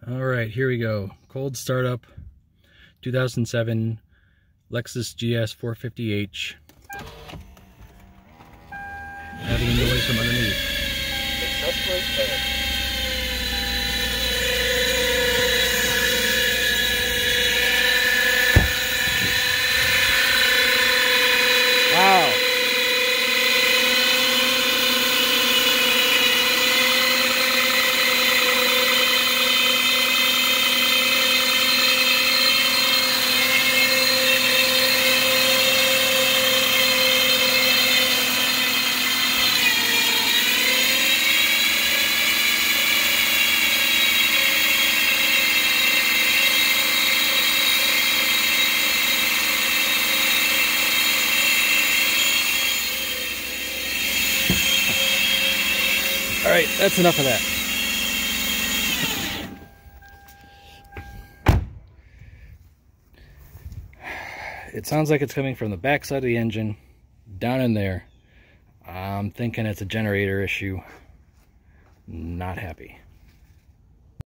All right, here we go. Cold startup, 2007 Lexus GS450H. Having a noise from underneath. Successfully paired. Wow. All right, that's enough of that. It sounds like it's coming from the back side of the engine, down in there. I'm thinking it's a generator issue. Not happy.